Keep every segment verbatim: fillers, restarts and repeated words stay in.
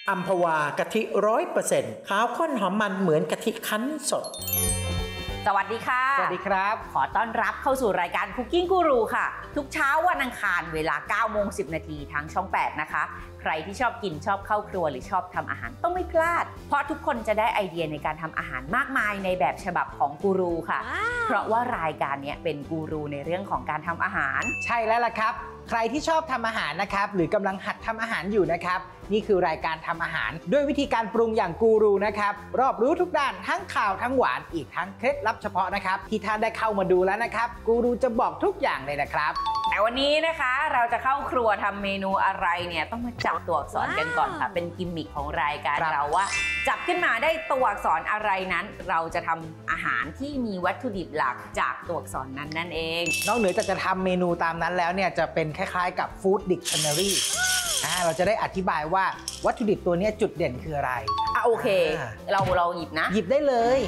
อัมพวากะทิร้อยเปอร์เซ็นต์ขาวข้นหอมมันเหมือนกะทิคั้นสดสวัสดีค่ะสวัสดีครับขอต้อนรับเข้าสู่รายการ Cooking Guru ค่ะทุกเช้าวันอังคารเวลา เก้าโมงสิบนาทีทางช่องแปดนะคะใครที่ชอบกินชอบเข้าครัวหรือชอบทำอาหารต้องไม่พลาดเพราะทุกคนจะได้ไอเดียในการทำอาหารมากมายในแบบฉบับของกูรูค่ะ wow. เพราะว่ารายการนี้เป็นกูรูในเรื่องของการทำอาหารใช่แล้วล่ะครับใครที่ชอบทำอาหารนะครับหรือกำลังหัดทำอาหารอยู่นะครับนี่คือรายการทำอาหารด้วยวิธีการปรุงอย่างกูรูนะครับรอบรู้ทุกด้านทั้งข่าวทั้งหวานอีกทั้งเคล็ดลับเฉพาะนะครับที่ท่านได้เข้ามาดูแล้วนะครับกูรูจะบอกทุกอย่างเลยนะครับแต่วันนี้นะคะเราจะเข้าครัวทำเมนูอะไรเนี่ยต้องมาจับตัวอักษรกันก่อนค่ะเป็นกิมมิคของรายการเราว่าจับขึ้นมาได้ตัวอักษรอะไรนั้นเราจะทำอาหารที่มีวัตถุดิบหลักจากตัวอักษรนั้นนั่นเองนอกเหนือจากจะทำเมนูตามนั้นแล้วเนี่ยจะเป็นคล้ายๆกับฟู้ดดิกชันนารีอ่าเราจะได้อธิบายว่าวัตถุดิบตัวนี้จุดเด่นคืออะไรอ่ะโอเคเราเราหยิบนะหยิบได้เลย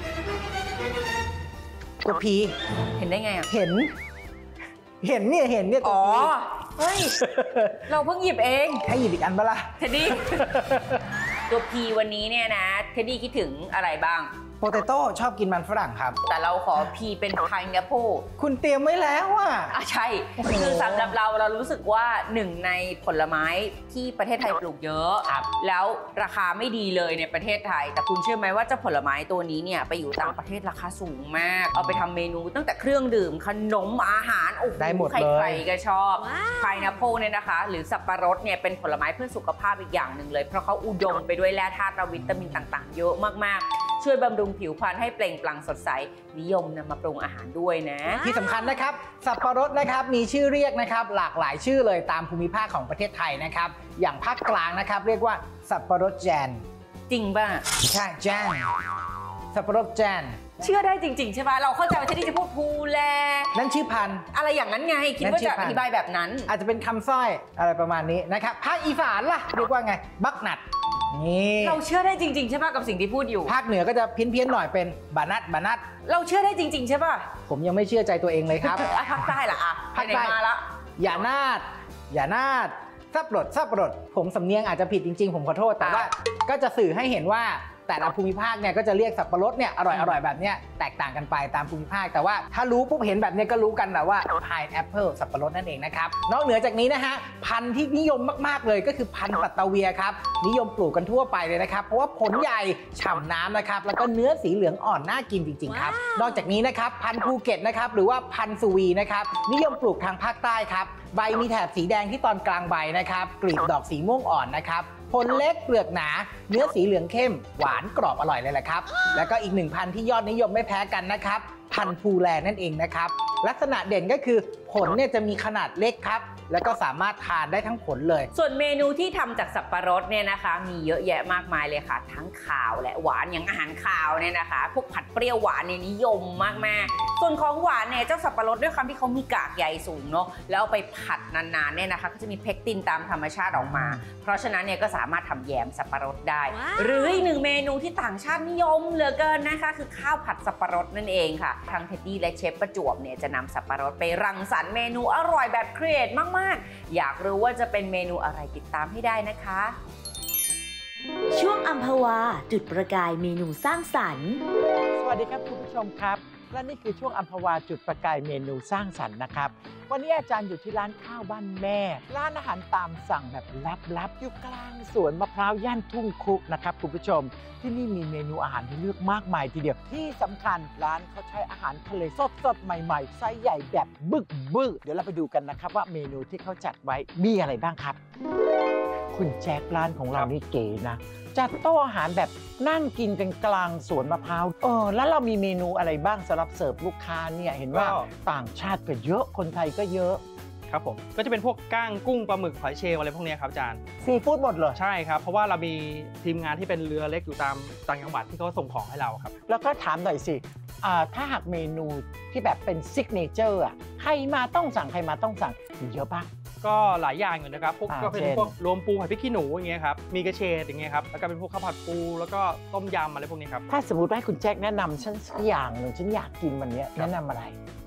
ตัวพีเห็นได้ไงอ่ะเห็นเห็นเนี่ยเห็นเนี่ยอ๋อเฮ้ยเราเพิ่งหยิบเองให้หยิบอีกอันบ้าล่ะเท็ดดี้ตัวพีวันนี้เนี่ยนะเท็ดดี้คิดถึงอะไรบ้างโปเตโต้ชอบกินมันฝรั่งครับแต่เราขอพีเป็นไพน์แอปเปิลคุณเตรียมไว้แล้วอ่ะอ่ะใช่คือสำหรับเราเรารู้สึกว่าหนึ่งในผลไม้ที่ประเทศไทยปลูกเยอะแล้วราคาไม่ดีเลยในประเทศไทยแต่คุณเชื่อไหมว่าเจ้าผลไม้ตัวนี้เนี่ยไปอยู่ต่างประเทศราคาสูงมากเอาไปทำเมนูตั้งแต่เครื่องดื่มขนมอาหารโอ้โหใครๆก็ชอบไพน์แอปเปิลเนี่ยนะคะหรือสับปะรดเนี่ยเป็นผลไม้เพื่อสุขภาพอีกอย่างหนึ่งเลยเพราะเขาอุดมไปด้วยแร่ธาตุและวิตามินต่างๆเยอะมากๆช่วยบำรุงผิวพรรณให้เปล่งปลั่งสดใสนิยมนำมาปรุงอาหารด้วยนะที่สำคัญนะครับสับปะรดนะครับมีชื่อเรียกนะครับหลากหลายชื่อเลยตามภูมิภาคของประเทศไทยนะครับอย่างภาคกลางนะครับเรียกว่าสับปะรดแจนจริงป่ะใช่แจนสับปะรดแจนเชื่อได้จริงๆใช่ป่ะเราเข้าใจว่าที่จะพูดพูแลนั่นชื่อพันธุ์อะไรอย่างนั้นไงคิดว่าจะอธิบายแบบนั้นอาจจะเป็นคำสร้อยอะไรประมาณนี้นะครับภาคอีสานล่ะเรียกว่าไงบักนัดนี่เราเชื่อได้จริงๆใช่ป่ะกับสิ่งที่พูดอยู่ภาคเหนือก็จะเพี้ยนๆหน่อยเป็นบานัดบานัดเราเชื่อได้จริงๆใช่ป่ะผมยังไม่เชื่อใจตัวเองเลยครับภาคใต้ล่ะอ่ะภาคใต้มาละอย่านาดอย่านาดซับปลดซับปลดผมสำเนียงอาจจะผิดจริงๆผมขอโทษแต่ว่าก็จะสื่อให้เห็นว่าแต่ละภูมิภาคเนี่ยก็จะเรียกสับปะรดเนี่ยอร่อยอร่อยแบบเนี้ยแตกต่างกันไปตามภูมิภาคแต่ว่าถ้ารู้ปุ๊บเห็นแบบนี้ก็รู้กันแหละว่า pineapple สับปะรดนั่นเองนะครับนอกเหนือจากนี้นะฮะพันธุ์ที่นิยมมากๆเลยก็คือพันธุ์ปัตตาเวียครับนิยมปลูกกันทั่วไปเลยนะครับเพราะว่าผลใหญ่ฉ่ำน้ำนะครับแล้วก็เนื้อสีเหลืองอ่อนน่ากินจริงๆครับนอกจากนี้นะครับพันธุ์ภูเก็ตนะครับหรือว่าพันธุ์สุวีนะครับนิยมปลูกทางภาคใต้ครับใบมีแถบสีแดงที่ตอนกลางใบนะครับกลีบดอกสีม่วงอ่อนนะครับผลเล็กเปลือกหนาเนื้อสีเหลืองเข้มหวานกรอบอร่อยเลยแหละครับแล้วก็อีกหนึ่งพันธุ์ที่ยอดนิยมไม่แพ้กันนะครับพันธุ์ภูแลนั่นเองนะครับลักษณะเด่นก็คือผลเนี่ยจะมีขนาดเล็กครับแล้วก็สามารถทานได้ทั้งผลเลยส่วนเมนูที่ทำจากสับปะรดเนี่ยนะคะมีเยอะแยะมากมายเลยค่ะทั้งขาวและหวานอย่างอาหารขาวเนี่ยนะคะพวกผัดเปรี้ยวหวานเนี่ยนิยมมากๆส่วนของหวานเนี่ยเจ้าสับปะรดด้วยความที่เขามีกากใยสูงเนาะแล้วเอาไปผัดนานๆเนี่ยนะคะก็จะมีเพกตินตามธรรมชาติออกมาเพราะฉะนั้นเนี่ยก็สามารถทำแยมสับปะรดได้ wow. หรืออีกหนึ่งเมนูที่ต่างชาตินิยมเหลือเกินนะคะคือข้าวผัดสับปะรดนั่นเองค่ะทางเท็ดดี้และเชฟประจวบเนี่ยจะนำสับปะรดไปรังสรรค์เมนูอร่อยแบบครีเอทมากๆอยากรู้ว่าจะเป็นเมนูอะไรติดตามให้ได้นะคะช่วงอัมพวาจุดประกายเมนูสร้างสรรค์สวัสดีครับคุณผู้ชมครับและนี่คือช่วงอัมพวาจุดประกายเมนูสร้างสรรค์นะครับวันนี้อาจารย์อยู่ที่ร้านข้าวบ้านแม่ร้านอาหารตามสั่งแบบลับๆอยู่กลางสวนมะพร้าวย่านทุ่งคุนะครับคุณผู้ชมที่นี่มีเมนูอาหารให้เลือกมากมายทีเดียวที่สำคัญร้านเขาใช้อาหารทะเลสดๆใหม่ๆไซส์ใหญ่แบบบึกบึ้เดี๋ยวเราไปดูกันนะครับว่าเมนูที่เขาจัดไว้มีอะไรบ้างครับคุณแจ็คร้านของเรานี่เก๋นะจัดโต๊ะอาหารแบบนั่งกินกันกลางสวนมะพร้าวเออแล้วเรามีเมนูอะไรบ้างสำหรับเสิร์ฟลูกค้าเนี่ยเห็นว่าต่างชาติก็เยอะคนไทยก็เยอะครับผมก็จะเป็นพวกก้างกุ้งปลาหมึกหอยเชลล์อะไรพวกนี้ครับอาจารย์ซีฟู้ดหมดเลยใช่ครับเพราะว่าเรามีทีมงานที่เป็นเรือเล็กอยู่ตามต่างจังหวัดที่เขาส่งของให้เราครับแล้วก็ถามหน่อยสิถ้าหากเมนูที่แบบเป็นซิกเนเจอร์อ่ะใครมาต้องสั่งใครมาต้องสั่งมีเยอะปะก็หลายอย่างอยู่นะครับพวกก็เป็นพวกรวมปูผัดพริกขี้หนูอย่างเงี้ยครับมีกระเฉดอย่างเงี้ยครับแล้วก็เป็นพวกข้าวผัดปูแล้วก็ต้มยำอะไรพวกนี้ครับถ้าสมมติว่าคุณแจ็คแนะนำฉันสักอย่างหนึ่งฉันอยากกินวันนี้แนะนำอะไร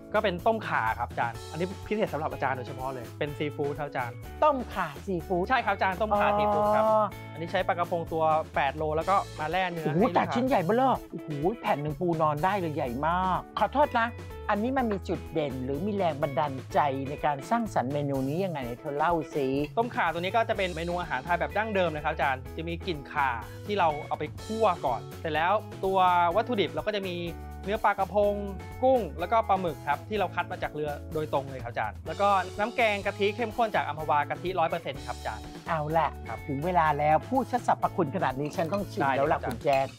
ก็เป็นต้มข่าครับอาจารย์อันนี้พิเศษสำหรับอาจารย์โดยเฉพาะเลยเป็นซีฟู้ดครับอาจารย์ต้มข่าซีฟู้ดใช่ครับอาจารย์ต้มข่าซีฟู้ดครับอ๋ออันนี้ใช้ปลากระพงตัวแปดโลแล้วก็มาแล่เนื้อโอ้โหให้ลูกแต่ค้าชิ้นใหญ่เบ้อเร่อโอ้โหแผ่นหนึ่งปูนอนได้เลยใหญ่มาก ขอโทษนะ อันนี้มันมีจุดเด่นหรือมีแรงบันดาลใจในการสร้างสรรค์เมนูนี้ยังไงไหนเธอเล่าสิต้มข่าตัวนี้ก็จะเป็นเมนูอาหารไทยแบบดั้งเดิมเลยครับอาจารย์จะมีกลิ่นข่าที่เราเอาไปคั่วก่อนเสร็จแล้วตัววัตถุดิบเราก็จะมีเนื้อปลากระพงกุ้งแล้วก็ปลาหมึกครับที่เราคัดมาจากเรือโดยตรงเลยครับอาจารย์แล้วก็น้ำแกงกะทิเข้มข้นจากอัมพวากะทิร้อยเปอร์เซ็นต์ครับอาจารย์เอาละครับถึงเวลาแล้วพูดซะสรรพคุณขนาดนี้ฉันต้องชิมได้แล้วล่ะครับคุณแจ๊ด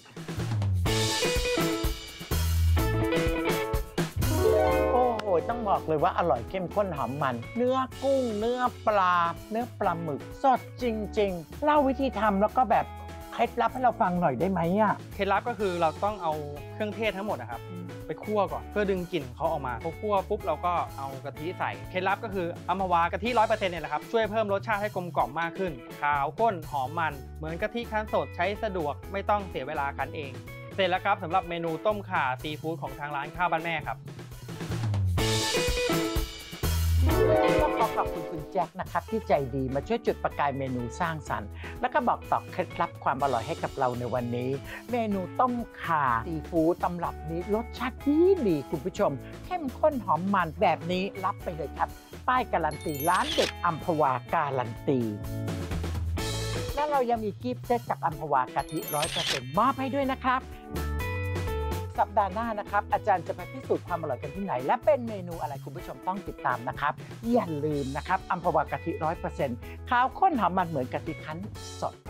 โอ้โหต้องบอกเลยว่าอร่อยเข้มข้นหอมมัน เนื้อกุ้ง เนื้อปลา เนื้อปลาหมึกสดจริงๆเล่าวิธีทำแล้วก็แบบเคล็ดลับให้เราฟังหน่อยได้ไหมอ่ะเคล็ดลับก็คือเราต้องเอาเครื่องเทศทั้งหมดนะครับไปคั่วก่อนเพื่อดึงกลิ่นเขาออกมาพอคั่วปุ๊บเราก็เอากะทิใส่เคล็ดลับก็คืออัมพวากะทิร้อยเปอร์เซ็นต์เนี่ยแหละครับช่วยเพิ่มรสชาติให้กลมกล่อมมากขึ้นขาวข้นหอมมันเหมือนกะทิคั้นสดใช้สะดวกไม่ต้องเสียเวลาคั้นเองเสร็จแล้วครับสำหรับเมนูต้มข่าซีฟู้ดของทางร้านข้าวบ้านแม่ครับต้องขอขอบคุณคุณแจ็คนะครับที่ใจดีมาช่วยจุดประกายเมนูสร้างสรรค์แล้วก็บอกต่อเคล็ดลับความอร่อยให้กับเราในวันนี้ เมนูต้มข่าซีฟู้ดตำรับนี้รสชาติดีดีคุณผู้ชมเข้มข้นหอมมันแบบนี้รับไปเลยครับป้ายการันตีร้านเด็ดอัมพวาการันตีและเรายังมีกิฟต์เซตจากอัมพวากะทิร้อยเปอร์เซ็นต์มอบให้ด้วยนะครับสัปดาห์หน้านะครับอาจารย์จะไปพิสูจน์ความอร่อยกันที่ไหนและเป็นเมนูอะไรคุณผู้ชมต้องติดตามนะครับอย่าลืมนะครับอัมพวากะทิร้อยเปอร์เซ็นต์ขาวข้นหอมมันเหมือนกะทิคั้นสด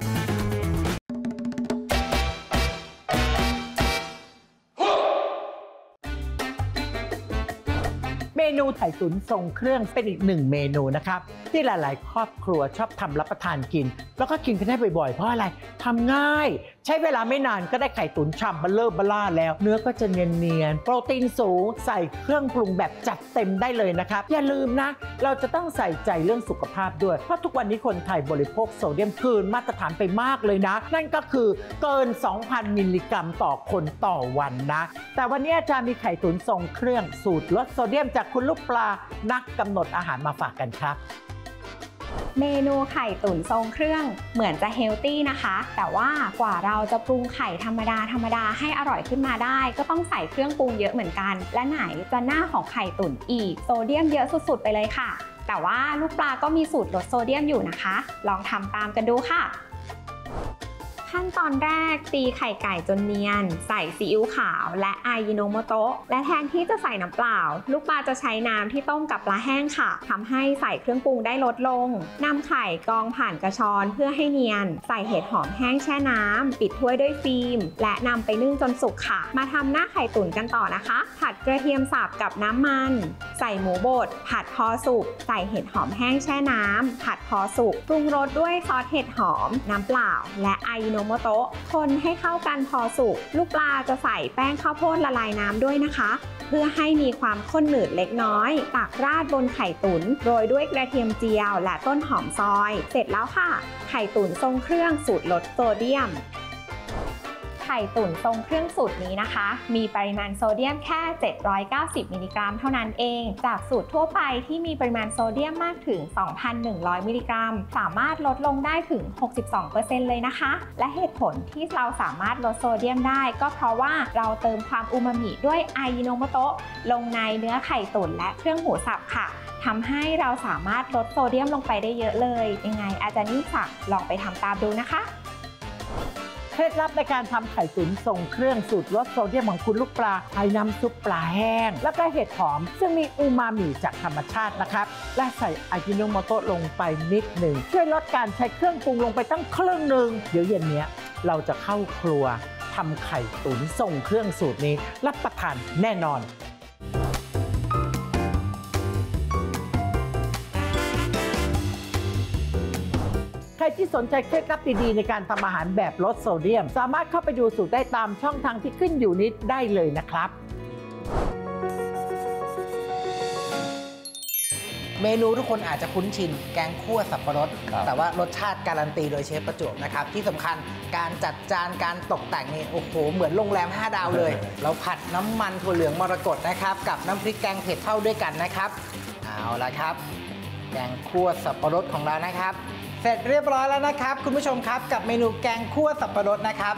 เมนูไข่ตุ๋นทรงเครื่องเป็นอีกหนึ่งเมนูนะครับที่หลายๆ ครอบครัวชอบทำรับประทานกินแล้วก็กินกันได้บ่อยๆเพราะอะไรทำง่ายใช้เวลาไม่นานก็ได้ไข่ตุ๋นฉ่ำเบลเลอร์เบล่าแล้วเนื้อก็จะเนียนๆโปรตีนสูงใส่เครื่องปรุงแบบจัดเต็มได้เลยนะครับอย่าลืมนะเราจะต้องใส่ใจเรื่องสุขภาพด้วยเพราะทุกวันนี้คนไทยบริโภคโซเดียมเกินมาตรฐานไปมากเลยนะนั่นก็คือเกิน สองพัน มิลลิกรัมต่อคนต่อวันนะแต่วันนี้อาจารย์มีไข่ตุ๋นทรงเครื่องสูตรลดโซเดียมจากคุณลูกปลานักกำหนดอาหารมาฝากกันครับเมนูไข่ตุ๋นทรงเครื่องเหมือนจะเฮลตี้นะคะแต่ว่ากว่าเราจะปรุงไข่ธรรมดาธรรมดาให้อร่อยขึ้นมาได้ก็ต้องใส่เครื่องปรุงเยอะเหมือนกันและไหนจะหน้าของไข่ตุ๋นอีกโซเดียมเยอะสุดๆไปเลยค่ะแต่ว่าลูกปลาก็มีสูตรลดโซเดียมอยู่นะคะลองทำตามกันดูค่ะขั้นตอนแรกตีไข่ไก่จนเนียนใส่ซีอิ๊วขาวและอายิโนโมโตะและแทนที่จะใส่น้ำเปล่าลูกปลาจะใช้น้ำที่ต้มกับปลาแห้งค่ะทำให้ใส่เครื่องปรุงได้ลดลงนำไข่กรองผ่านกระชอนเพื่อให้เนียนใส่เห็ดหอมแห้งแช่น้ำปิดถ้วยด้วยฟิล์มและนำไปนึ่งจนสุกค่ะมาทำหน้าไข่ตุ๋นกันต่อนะคะผัดกระเทียมสับกับน้ำมันใส่หมูบดผัดพอสุกใส่เห็ดหอมแห้งแช่น้ำผัดพอสุกปรุงรสด้วยซอสเห็ดหอมน้ำเปล่าและอายิโนโมโตะคนให้เข้ากันพอสุกลูกปลาจะใส่แป้งข้าวโพดละลายน้ำด้วยนะคะเพื่อให้มีความข้นหนืดเล็กน้อยตักราดบนไข่ตุ๋นโรยด้วยกระเทียมเจียวและต้นหอมซอยเสร็จแล้วค่ะไข่ตุ๋นทรงเครื่องสูตรลดโซเดียมไข่ตุ๋นทรงเครื่องสูตรนี้นะคะมีปริมาณโซเดียมแค่เจ็ดร้อยเก้าสิบมิลลิกรัมเท่านั้นเองจากสูตรทั่วไปที่มีปริมาณโซเดียมมากถึง สองพันหนึ่งร้อย มิลลิกรัมสามารถลดลงได้ถึง หกสิบสองเปอร์เซ็นต์ เลยนะคะและเหตุผลที่เราสามารถลดโซเดียมได้ก็เพราะว่าเราเติมความอูมามิด้วยอายิโนโมโตะลงในเนื้อไข่ตุ๋นและเครื่องหมูสับค่ะทำให้เราสามารถลดโซเดียมลงไปได้เยอะเลยยังไงอาจารย์ยิ่งศักดิ์ลองไปทำตามดูนะคะเคล็ดลับในการทำไข่ตุ๋นทรงเครื่องสูตรลดโซเดียมของคุณลูกปลาใช้น้ำซุปปลาแห้งแล้วก็เห็ดหอมซึ่งมีอูมามิจากธรรมชาตินะครับและใส่อาจิโนโมโตะลงไปนิดหนึ่งช่วยลดการใช้เครื่องปรุงลงไปตั้งครึ่งหนึ่งเดี๋ยวเย็นนี้เราจะเข้าครัวทำไข่ตุ๋นทรงเครื่องสูตรนี้รับประทานแน่นอนใครที่สนใจเคล็ดลับดีๆในการทำอาหารแบบลดโซเดียมสามารถเข้าไปดูสูตรได้ตามช่องทางที่ขึ้นอยู่นี้ได้เลยนะครับเมนูทุกคนอาจจะคุ้นชินแกงคั่วสับปะรดแต่ว่ารสชาติการันตีโดยเชฟประจวบนะครับที่สำคัญการจัดจานการตกแต่งนี่โอ้โหเหมือนโรงแรมห้าดาวเลย เราผัดน้ำมันถั่วเหลืองมรกตนะครับกับน้ำพริกแกงเผ็ดเข้าด้วยกันนะครับเอาละครับแกงคั่วสับปะรดของเรานะครับเสร็จเรียบร้อยแล้วนะครับคุณผู้ชมครับกับเมนูแกงคั่วสับปะรดนะครับ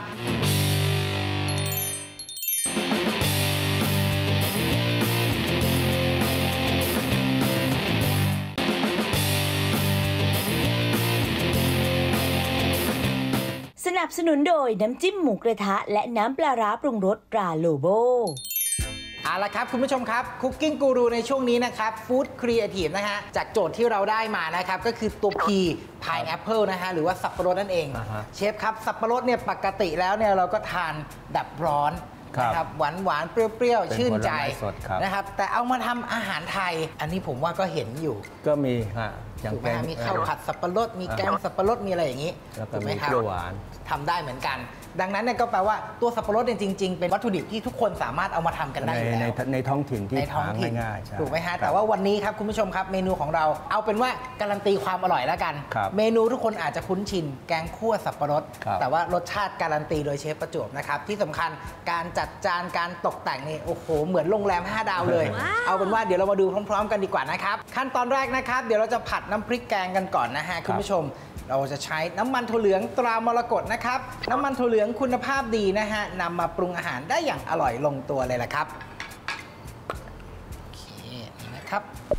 สนับสนุนโดยน้ำจิ้มหมูกระทะและน้ำปลาร้าปรุงรสตราโลโบเอาละครับคุณผู้ชมครับคุกกิ้งกูรูในช่วงนี้นะครับฟู้ดครีเอทีฟนะฮะจากโจทย์ที่เราได้มานะครับก็คือตัว P พายแอปเปิลนะฮะหรือว่าสับปะรดนั่นเองเชฟครับสับปะรดเนี่ยปกติแล้วเนี่ยเราก็ทานแบบร้อนนะครับหวานหวานเปรี้ยวๆชื่นใจนะครับแต่เอามาทำอาหารไทยอันนี้ผมว่าก็เห็นอยู่ก็มีฮะอย่างแกงมีข้าวผัดสับปะรดมีแกงสับปะรดมีอะไรอย่างนี้ถูกไหมครับเปรี้ยวหวานทำได้เหมือนกันดังนั้นเนี่ยก็แปลว่าตัวสับปะรดเนี่ยจริงๆเป็นวัตถุดิบที่ทุกคนสามารถเอามาทำกันได้อยู่แล้วในในท้องถิ่นที่หาง่ายๆถูกไหมฮะแต่ว่าวันนี้ครับคุณผู้ชมครับเมนูของเราเอาเป็นว่าการันตีความอร่อยแล้วกันเมนูทุกคนอาจจะคุ้นชินแกงคั่วสับปะรดแต่ว่ารสชาติการันตีโดยเชฟประจวบนะครับที่สำคัญการจัดจานการตกแต่งนี่โอ้โหเหมือนโรงแรมห้าดาวเลยเอาเป็นว่าเดี๋ยวเรามาดูพร้อมๆกันดีกว่านะครับขั้นตอนแรกนะครับเดี๋ยวเราจะผัดน้ำพริกแกงกันก่อนนะฮะคุณผู้ชมเราจะใช้น้ำมันถั่วเหลืองตรามรกตนะครับน้ำมันถั่วเหลืองคุณภาพดีนะฮะนำมาปรุงอาหารได้อย่างอร่อยลงตัวเลยล่ะครับโอเคนี่นะครับ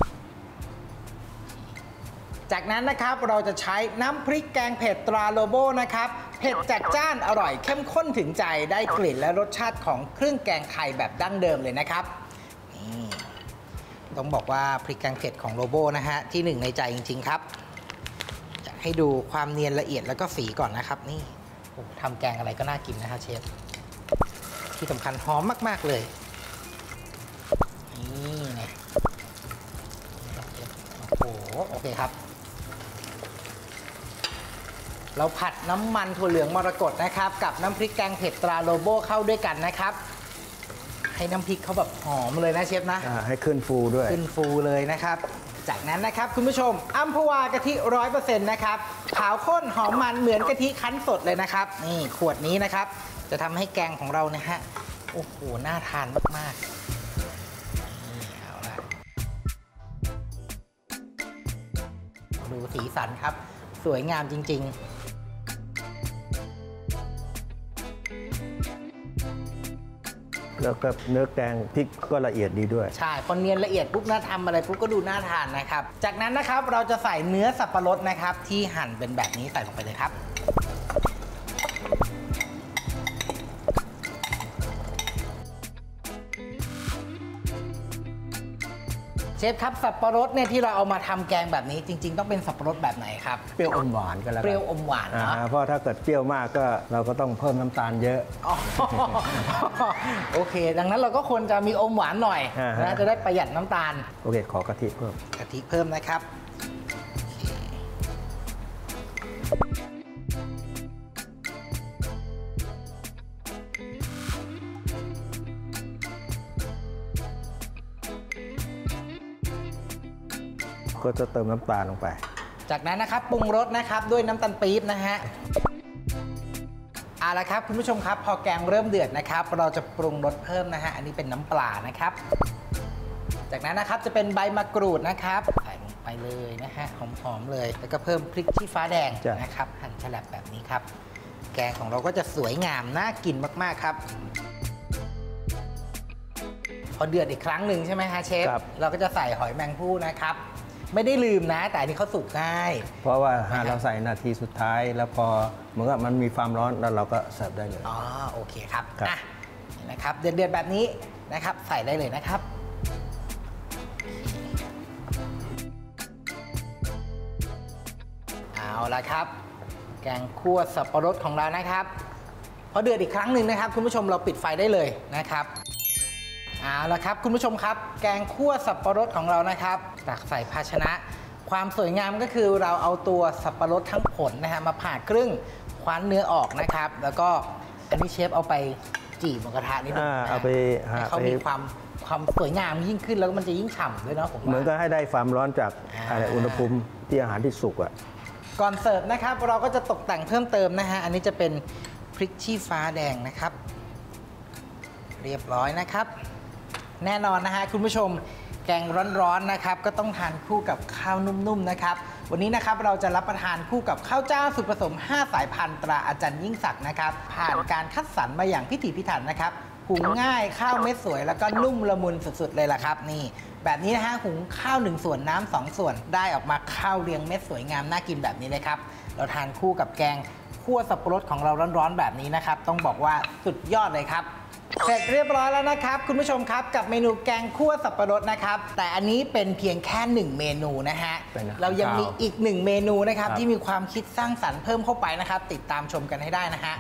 จากนั้นนะครับเราจะใช้น้ำพริกแกงเผ็ดตราโลโบนะครับเผ็ดจัดจ้านอร่อยเข้มข้นถึงใจได้กลิ่นและรสชาติของเครื่องแกงไทยแบบดั้งเดิมเลยนะครับนี่ต้องบอกว่าพริกแกงเผ็ดของโลโบนะฮะที่หนึ่งในใจจริงๆครับให้ดูความเนียนละเอียดแล้วก็สีก่อนนะครับนี่ทำแกงอะไรก็น่ากินนะครับเชฟที่สำคัญหอมมากๆเลยนี่ไงโอ้โหโอเคครับเราผัดน้ำมันถั่วเหลืองมรกตนะครับกับน้ำพริกแกงเผ็ดตราโลโบเข้าด้วยกันนะครับให้น้ำพริกเขาแบบหอมเลยนะเชฟนะให้ขึ้นฟูด้วยขึ้นฟูเลยนะครับจากนั้นนะครับคุณผู้ชมอัมพวากะทิ ร้อยเปอร์เซ็นต์ นะครับขาวข้นหอมมันเหมือนกะทิคั้นสดเลยนะครับนี่ขวดนี้นะครับจะทำให้แกงของเรานะฮะโอ้โหน่าทานมากๆนี่เอาละดูสีสันครับสวยงามจริงๆแล้วก็เนื้อแกงพริกก็ละเอียดดีด้วยใช่พอเนียนละเอียดปุ๊บน่าทำอะไรปุ๊บก็ดูน่าทานนะครับจากนั้นนะครับเราจะใส่เนื้อสับปะรดนะครับที่หั่นเป็นแบบนี้ใส่ลงไปเลยครับเชฟครับสับปะรดเนี่ยที่เราเอามาทำแกงแบบนี้จริงๆต้องเป็นสับปะรดแบบไหนครับเปรี้ยวอมหวานกันแล้วเปรี้ยวอมหวานนะเพราะถ้าเกิดเปรี้ยวมากก็เราก็ต้องเพิ่มน้ำตาลเยอะโอเคดังนั้นเราก็ควรจะมีอมหวานหน่อยนะจะได้ประหยัดน้ำตาลโอเคขอกะทิเพิ่มกะทิเพิ่มนะครับก็จะเติมน้ำตาลลงไปจากนั้นนะครับปรุงรสนะครับด้วยน้ำตาลปี๊บนะฮะเอาละครับคุณผู้ชมครับพอแกงเริ่มเดือดนะครับเราจะปรุงรสเพิ่มนะฮะอันนี้เป็นน้ำปลานะครับจากนั้นนะครับจะเป็นใบมะกรูดนะครับใส่ลงไปเลยนะฮะหอมๆเลยแล้วก็เพิ่มพริกชี้ฟ้าแดงนะครับหั่นฉลับแบบนี้ครับแกงของเราก็จะสวยงามน่ากินมากๆครับพอเดือดอีกครั้งหนึ่งใช่ไหมฮะเชฟเราก็จะใส่หอยแมงภู่นะครับไม่ได้ลืมนะแต่อันนี้เขาสุกง่ายเพราะว่าเราใส่นาทีสุดท้ายแล้วพอเหมือนกับมันมีความร้อนแล้วเราก็เสิร์ฟได้เลยอ๋อโอเคครับอ่ะนะครับเดือดๆแบบนี้นะครับใส่ได้เลยนะครับเอาละครับแกงคั่วสับปะรดของเรานะครับพอเดือดอีกครั้งหนึ่งนะครับคุณผู้ชมเราปิดไฟได้เลยนะครับเอาละครับคุณผู้ชมครับแกงคั่วสับปะรดของเรานะครับตักใส่ภาชนะความสวยงามก็คือเราเอาตัวสับปะรดทั้งผลนะฮะมาผ่าครึ่งคว้านเนื้อออกนะครับแล้วก็อันนี้เชฟเอาไปจีบหมูกระทะนิดนึงเอาไปให้เขามีความความสวยงามยิ่งขึ้นแล้วมันจะยิ่งฉ่ำด้วยเนาะผมว่าเหมือนก็ให้ได้ความร้อนจากอ่าอะไรอุณหภูมิที่อาหารที่สุกอ่ะก่อนเสิร์ฟนะครับเราก็จะตกแต่งเพิ่มเติมนะฮะอันนี้จะเป็นพริกชี้ฟ้าแดงนะครับ เรียบร้อยนะครับ แน่นอนนะฮะคุณผู้ชมแกงร้อนๆนะครับก็ต้องทานคู่กับข้าวนุ่มๆนะครับวันนี้นะครับเราจะรับประทานคู่กับข้าวเจ้าสูตรผสมห้าสายพันธุ์ตราอาจารย์ยิ่งศักดิ์นะครับผ่านการคัดสรรมาอย่างพิถีพิถันนะครับหุงง่ายข้าวเม็ดสวยแล้วก็นุ่มละมุนสุดๆเลยล่ะครับนี่แบบนี้นะฮะหุงข้าวหนึ่งส่วนน้ำสองส่วนได้ออกมาข้าวเรียงเม็ดสวยงามน่ากินแบบนี้เลยครับเราทานคู่กับแกงคั่วสับปะรดของเราร้อนๆแบบนี้นะครับต้องบอกว่าสุดยอดเลยครับเสร็จเรียบร้อยแล้วนะครับคุณผู้ชมครับกับเมนูแกงคั่วสับปะรดนะครับแต่อันนี้เป็นเพียงแค่หนึ่งเมนูนะฮะเป็นอาหารเรายังมีอีกหนึ่งเมนูนะครับครับที่มีความคิดสร้างสรรค์เพิ่มเข้าไปนะครับติดตามชมกันให้ได้นะฮะ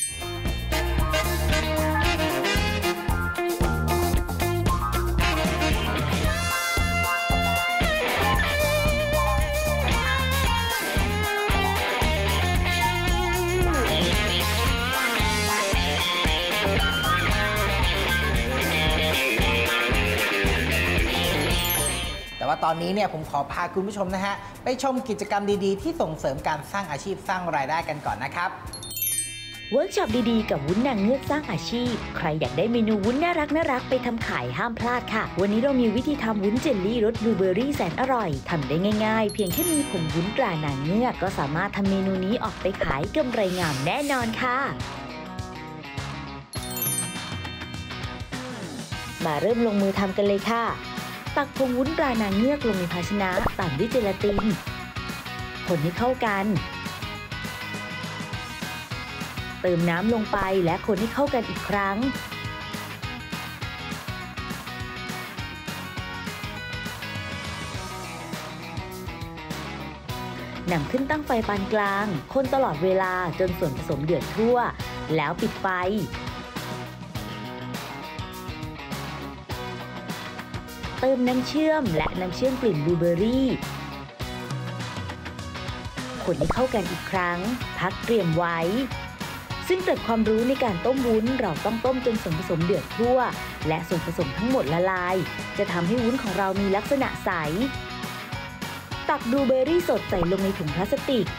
แต่ว่าตอนนี้เนี่ยผมขอพาคุณผู้ชมนะฮะไปชมกิจกรรมดีๆที่ส่งเสริมการสร้างอาชีพสร้างรายได้กันก่อนนะครับเวิร์กช็อปดีๆกับวุ้นนางเงือกสร้างอาชีพใครอยากได้เมนูวุ้นน่ารักน่ารักไปทำขายห้ามพลาดค่ะวันนี้เรามีวิธีทำวุ้นเจลลี่รสบลูเบอร์รี่แสนอร่อยทำได้ง่ายๆเพียงแค่มีผงวุ้นตรานางเงือกก็สามารถทำเมนูนี้ออกไปขายกำไรงามแน่นอนค่ะมาเริ่มลงมือทำกันเลยค่ะตักผงวุ้นตรานางเงือกลงในภาชนะตามด้วยเจลาตินคนให้เข้ากันเติมน้ำลงไปและคนให้เข้ากันอีกครั้งนำขึ้นตั้งไฟปานกลางคนตลอดเวลาจนส่วนผสมเดือดทั่วแล้วปิดไฟเติมน้ำเชื่อมและน้ำเชื่อมกลิ่นบลูเบอร์รี่คนให้เข้ากันอีกครั้งพักเตรียมไว้ซึ่งเกิดความรู้ในการต้มวุ้นเราต้องต้มจนส่วนผสมเดือดทั่วและส่วนผสมทั้งหมดละลายจะทำให้วุ้นของเรามีลักษณะใสตักบลูเบอร์รี่สดใส่ลงในถุงพลาสติก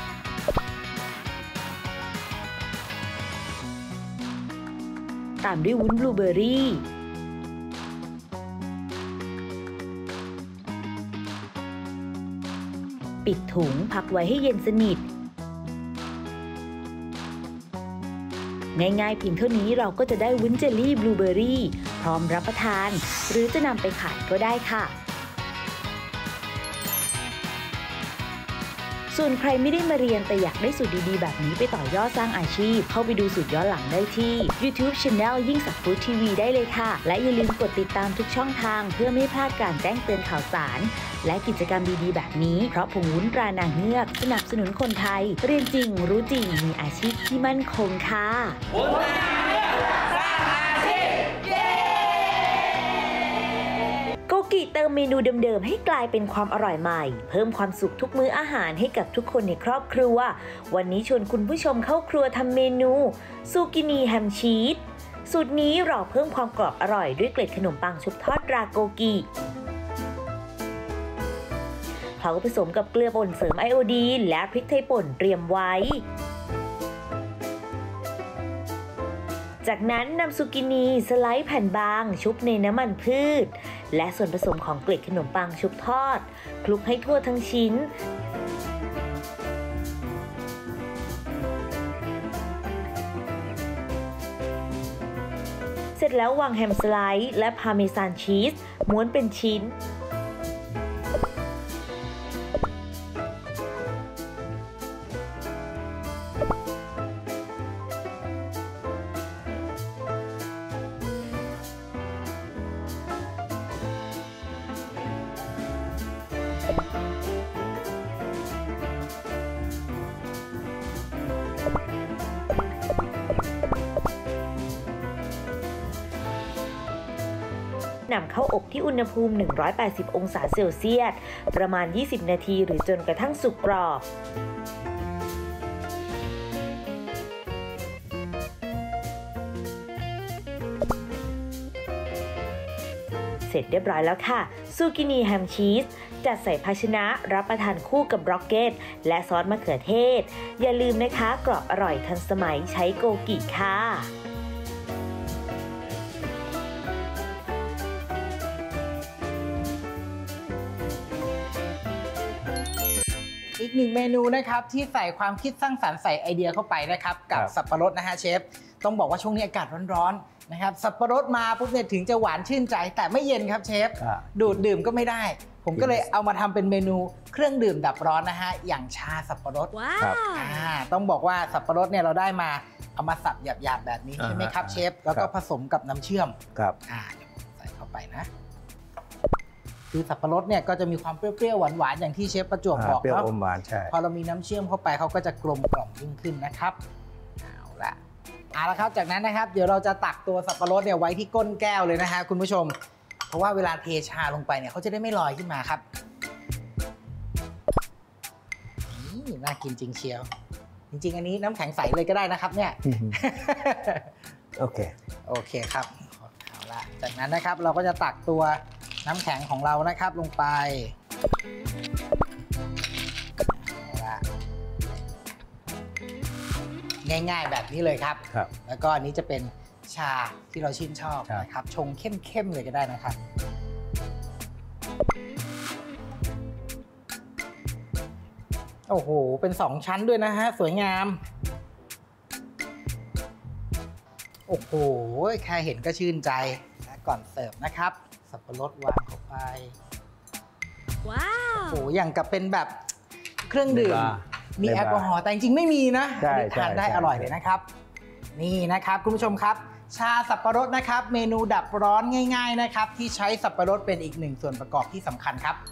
ตามด้วยวุ้นบลูเบอร์รี่ปิดถุงพักไว้ให้เย็นสนิทง่ายๆเพียงเท่านี้เราก็จะได้วุ้นเจลลี่บลูเบอร์รี่พร้อมรับประทานหรือจะนำไปขายก็ได้ค่ะส่วนใครไม่ได้มาเรียนแต่อยากได้สูตรดีๆแบบนี้ไปต่อยอดสร้างอาชีพเข้าไปดูสูตรย้อนหลังได้ที่ YouTube Channel ยิ่งศักดิ์ฟู้ดทีวีได้เลยค่ะและอย่าลืมกดติดตามทุกช่องทางเพื่อไม่พลาดการแจ้งเตือนข่าวสารและกิจกรรมดีๆแบบนี้เพราะผงวุ้นตรานางเงือกสนับสนุนคนไทยเรียนจริงรู้จริงมีอาชีพที่มั่นคงค่ะโกกิเติมเมนูเดิมๆให้กลายเป็นความอร่อยใหม่เพิ่มความสุขทุกมื้ออาหารให้กับทุกคนในครอบครัววันนี้ชวนคุณผู้ชมเข้าครัวทำเมนูซูกินีแฮมชีสสูตรนี้เราเพิ่มความกรอบอร่อยด้วยเกล็ดขนมปังชุบทอดราโกกิเขาผสมกับเกลือป่นเสริมไอโอดีนและพริกไทยป่นเตรียมไว้จากนั้นนำซูกินีสไลด์แผ่นบางชุบในน้ำมันพืชและส่วนผสมของเกล็ดขนมปังชุบทอดคลุกให้ทั่วทั้งชิ้นเสร็จแล้ววางแฮมสไลด์และพาร์เมซานชีสม้วนเป็นชิ้นนำเข้าอบที่อุณหภูมิหนึ่งร้อยแปดสิบองศาเซลเซียสประมาณยี่สิบนาทีหรือจนกระทั่งสุกกรอบเสร็จเรียบร้อยแล้วค่ะซูกินีแฮมชีสจัดใส่ภาชนะรับประทานคู่กับบร็อกเก็ตและซอสมะเขือเทศอย่าลืมนะคะกรอบอร่อยทันสมัยใช้โกกิค่ะอีกหนึ่งเมนูนะครับที่ใส่ความคิดสร้างสรรค์ใส่ไอเดียเข้าไปนะครับกับสับปะรดนะฮะเชฟต้องบอกว่าช่วงนี้อากาศร้อนๆนะครับสับปะรดมาปุ๊บเนี่ยถึงจะหวานชื่นใจแต่ไม่เย็นครับเชฟดูดดื่มก็ไม่ได้ผมก็เลยเอามาทำเป็นเมนูเครื่องดื่มดับร้อนนะฮะอย่างชาสับปะรดว้าวต้องบอกว่าสับปะรดเนี่ยเราได้มาเอามาสับหยาบๆแบบนี้ใช่ไหมครับเชฟแล้วก็ผสมกับน้ำเชื่อมครับอ่าใส่เข้าไปนะคือสับปะรดเนี่ยก็จะมีความเปรี้ยวๆหวานๆอย่างที่เชฟประจวบบอกเปรี้ยวเนาะอมหวานใช่พอเรามีน้ำเชื่อมเข้าไปเขาก็จะกลมกล่อมยิ่งขึ้นนะครับเอาละเอาละครับจากนั้นนะครับเดี๋ยวเราจะตักตัวสับปะรดเนี่ยไว้ที่ก้นแก้วเลยนะฮะคุณผู้ชมเพราะว่าเวลาเทชาลงไปเนี่ยเขาจะได้ไม่ลอยขึ้นมาครับนี่น่ากินจริงเชียวจริงๆอันนี้น้ำแข็งใสเลยก็ได้นะครับเนี่ยโอเคโอเคครับเอาละจากนั้นนะครับเราก็จะตักตัวน้ำแข็งของเรานะครับลงไปง่ายๆแบบนี้เลยครับแล้วก็อันนี้จะเป็นชาที่เราชื่นชอบนะครับชงเข้มๆเลยก็ได้นะครับโอ้โหเป็นสองชั้นด้วยนะฮะสวยงามโอ้โหแค่เห็นก็ชื่นใจและก่อนเสิร์ฟนะครับสับปะรดวางเข้าไปว้าวโอ้โหอย่างกับเป็นแบบเครื่องดื่มมีแอลกอฮอล์แต่จริงๆไม่มีนะทานได้อร่อยเลยนะครับนี่นะครับคุณผู้ชมครับชาสับปะรดนะครับเมนูดับร้อนง่ายๆนะครับที่ใช้สับปะรดเป็นอีกหนึ่งส่วนประกอบที่สำคัญครับ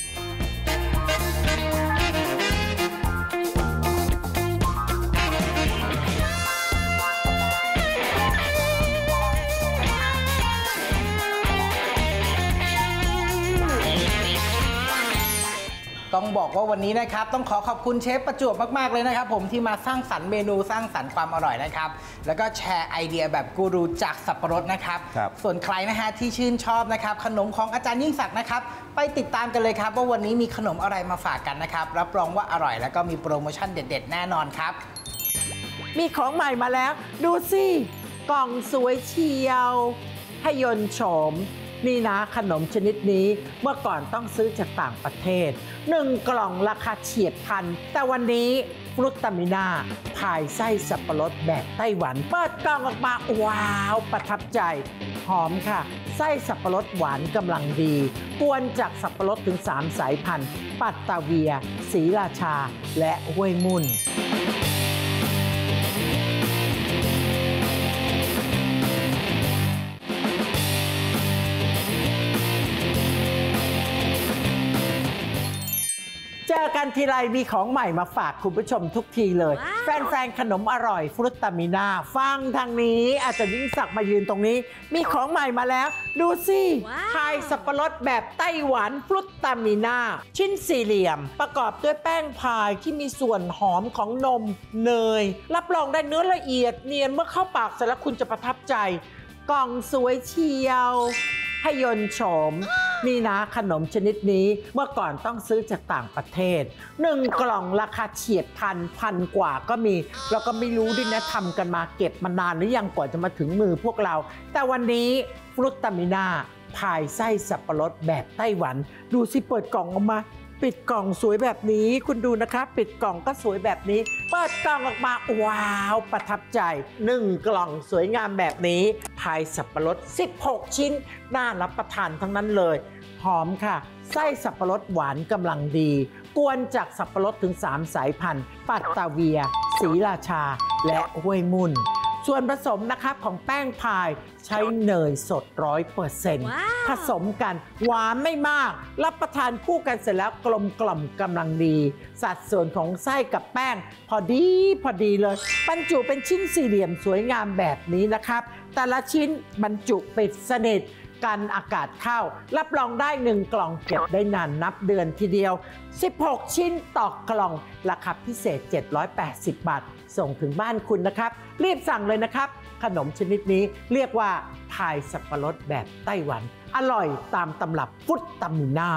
ต้องบอกว่าวันนี้นะครับต้องขอขอบคุณเชฟประจวบมากๆเลยนะครับผมที่มาสร้างสรรค์เมนูสร้างสรรค์ความอร่อยนะครับแล้วก็แชร์ไอเดียแบบกูรูจากสับปะรดนะครับส่วนใครนะฮะที่ชื่นชอบนะครับขนมของอาจารย์ยิ่งศักดิ์นะครับไปติดตามกันเลยครับว่าวันนี้มีขนมอะไรมาฝากกันนะครับรับรองว่าอร่อยแล้วก็มีโปรโมชั่นเด็ดๆแน่นอนครับมีของใหม่มาแล้วดูสิกล่องสวยเชียวให้ยนต์โฉมนี่นะขนมชนิดนี้เมื่อก่อนต้องซื้อจากต่างประเทศหนึ่งกล่องราคาเฉียดพันแต่วันนี้ฟรุตตามิน่าพายไส้สับปะรดแบบไต้หวันเปิดกล่องออกมาว้าวประทับใจหอมค่ะไส้สับปะรดหวานกำลังดีกวนจากสับปะรดถึงสามสายพันธุ์ปัตตาเวียศรีราชาและห้วยมุ่นเจอกันทีไรมีของใหม่มาฝากคุณผู้ชมทุกทีเลยแฟนๆขนมอร่อยฟรุตตามิน่าฟังทางนี้อาจารย์ยิ่งศักดิ์มายืนตรงนี้มีของใหม่มาแล้วดูสิพายสับปะรดแบบไต้หวันฟรุตตามิน่าชิ้นสี่เหลี่ยมประกอบด้วยแป้งพายที่มีส่วนหอมของนมเนยรับรองได้เนื้อละเอียดเนียนเมื่อเข้าปากเสร็จแล้วคุณจะประทับใจกล่องสวยเชียวให้ยนต์โฉมนี่นะขนมชนิดนี้เมื่อก่อนต้องซื้อจากต่างประเทศหนึ่งกล่องราคาเฉียดพันพันกว่าก็มีแล้วก็ไม่รู้ด้วยนะทำกันมาเก็บมานานหรือยังกว่าจะมาถึงมือพวกเราแต่วันนี้ฟรุตตามิน่าพายไส้สับปะรดแบบไต้หวันดูสิเปิดกล่องออกมาปิดกล่องสวยแบบนี้คุณดูนะคะปิดกล่องก็สวยแบบนี้เปิดกล่องออกมาว้าวประทับใจหนึ่งกล่องสวยงามแบบนี้พายสับปะรดสิบหกชิ้นน่ารับประทานทั้งนั้นเลยหอมค่ะไส้สับปะรดหวานกำลังดีกวนจากสับปะรดถึงสามสายพันธุ์ปัตตาเวียศรีราชาและห้วยมุ่นส่วนผสมนะคะของแป้งพายใช้เนยสด ร้อยเปอร์เซ็นต์ ผสมกันหวานไม่มากรับประทานคู่กันเสร็จแล้วกลมกล่อมกำลังดีสัดส่วนของไส้กับแป้งพอดีพอดีเลยบรรจุเป็นชิ้นสี่เหลี่ยมสวยงามแบบนี้นะครับแต่ละชิ้นบรรจุปิดสนิทกันอากาศเข้ารับรองได้หนึ่งกล่องเก็บได้นานนับเดือนทีเดียวสิบหกชิ้นต่อกล่องราคาพิเศษเจ็ดร้อยแปดสิบบาทส่งถึงบ้านคุณนะครับรีบสั่งเลยนะครับขนมชนิดนี้เรียกว่าพายสับปะรดแบบไต้หวันอร่อยตามตำรับฟุตตามิน่า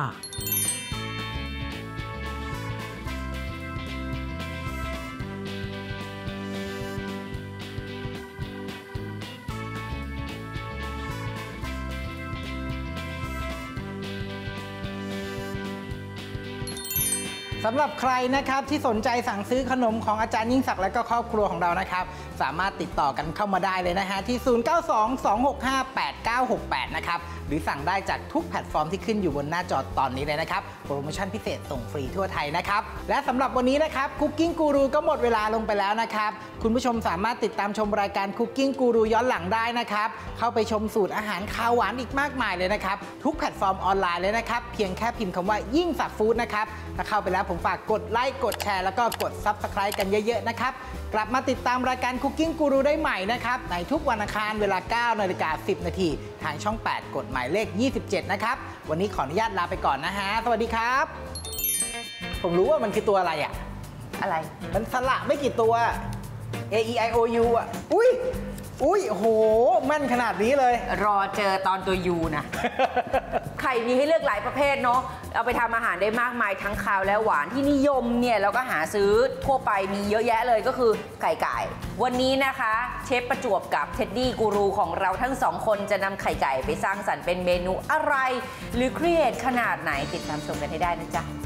สำหรับใครนะครับที่สนใจสั่งซื้อขนมของอาจารย์ยิ่งศักดิ์และก็ครอบครัวของเรานะครับสามารถติดต่อกันเข้ามาได้เลยนะฮะที่ ศูนย์ เก้า สอง สอง หก ห้า แปด เก้า หก แปด นะครับหรือสั่งได้จากทุกแพลตฟอร์มที่ขึ้นอยู่บนหน้าจอตอนนี้เลยนะครับโปรโมชั่นพิเศษส่งฟรีทั่วไทยนะครับและสำหรับวันนี้นะครับคุกกิ้งกูรูก็หมดเวลาลงไปแล้วนะครับคุณผู้ชมสามารถติดตามชมรายการคุกกิ้งกูรูย้อนหลังได้นะครับเข้าไปชมสูตรอาหารคาวหวานอีกมากมายเลยนะครับทุกแพลตฟอร์มออนไลน์เลยนะครับเพียงแค่พิมพ์คำว่ายิ่งศักดิ์ฟู้ดนะครับถ้าเข้าไปแล้วผมฝากกดไลค์กดแชร์แล้วก็กด ซับสไครบ์ กันเยอะๆนะครับกลับมาติดตามรายการคุกกิ้งกูรูได้ใหม่นะครับในทุกวันอังคารเวลา เก้านาฬิกาสิบนาทีทางช่อง แปด กฎหมายเลข ยี่สิบเจ็ด นะครับวันนี้ขออนุญาตลาไปก่อนนะฮะสวัสดีครับผมรู้ว่ามันคือตัวอะไรอ่ะอะไรมันสระไม่กี่ตัว A E I O U อ่ะอุ้ยอุ้ยโหแม่นขนาดนี้เลยรอเจอตอนตัวยูนะ ไข่มีให้เลือกหลายประเภทเนาะเอาไปทำอาหารได้มากมายทั้งคาวและหวานที่นิยมเนี่ยเราก็หาซื้อทั่วไปมีเยอะแยะเลยก็คือไก่ไก่วันนี้นะคะเชฟประจวบกับเท็ดดี้กูรูของเราทั้งสองคนจะนำไข่ไก่ไปสร้างสรรค์เป็นเมนูอะไรหรือครีเอทขนาดไหนติดตามชมกันให้ได้นะจ๊ะ